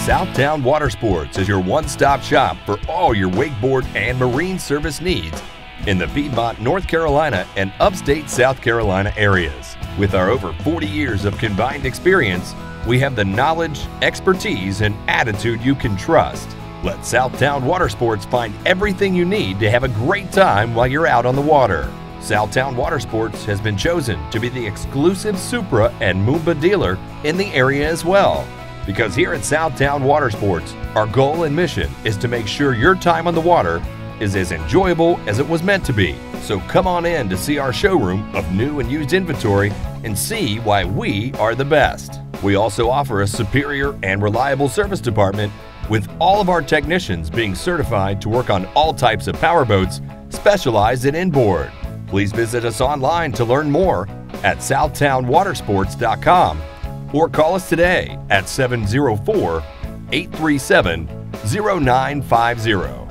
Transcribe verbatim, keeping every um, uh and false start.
Southtown Watersports is your one-stop shop for all your wakeboard and marine service needs in the Piedmont, North Carolina and upstate South Carolina areas. With our over forty years of combined experience, we have the knowledge, expertise, and attitude you can trust. Let Southtown Watersports find everything you need to have a great time while you're out on the water. Southtown Watersports has been chosen to be the exclusive Supra and Moomba dealer in the area as well. Because here at Southtown Watersports, our goal and mission is to make sure your time on the water is as enjoyable as it was meant to be. So come on in to see our showroom of new and used inventory and see why we are the best. We also offer a superior and reliable service department with all of our technicians being certified to work on all types of powerboats specialized in inboard. Please visit us online to learn more at southtown watersports dot com or call us today at seven zero four, eight three seven, zero nine five zero.